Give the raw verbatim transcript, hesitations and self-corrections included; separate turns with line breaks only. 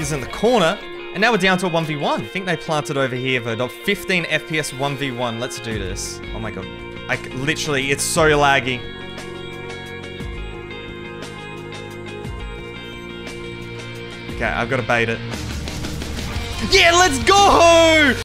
Tiger's in the corner. And now we're down to a one v one. I think they planted over here for a fifteen F P S one v one. Let's do this. Oh my god. I literally, it's so laggy. Okay, I've got to bait it. Yeah, let's go!